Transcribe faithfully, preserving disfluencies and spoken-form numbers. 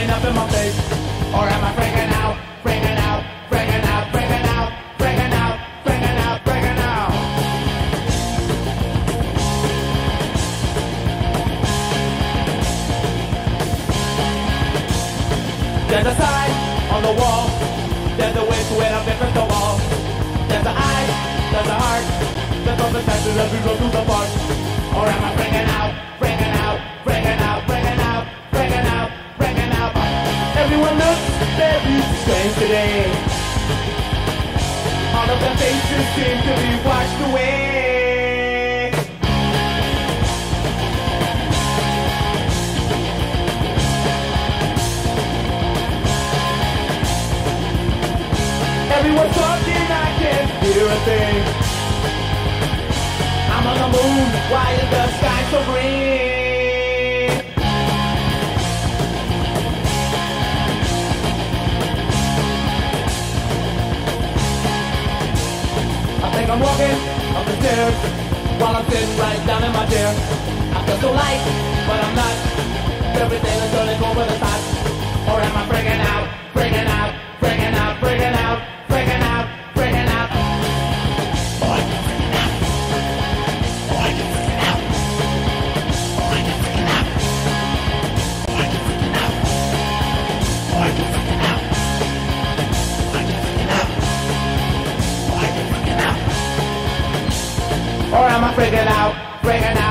pointing up in my face? Or am I freaking out, freaking out, freaking out, freaking out, freaking out, freaking out, freaking out? There's a sign on the wall. There's a way to it up in the wall. There's an eye, there's a heart. There's all the senses as we go through the park. Or am I freaking out, freaking out, freaking out, freaking out, freaking out, freaking out? Everyone looks very strange today. All of their faces seem to be washed away. Everyone's talking, I can't hear a thing. I'm on the moon, why is the sky so green? I think I'm walking up the stairs while I'm sitting right down in my chair. I feel so light, but I'm not. Everything is turning over the top. Or am I freaking out, freaking out, freaking out, freaking out, freaking out, freaking out? Oh, I'm freaking out. Oh, I'm freaking out. Oh, I'm freaking out. Oh, I'm freaking out. Oh, I'm freaking out. Oh, I'm freaking out. Oh, I'm freaking out. Or am I freaking out, freaking out?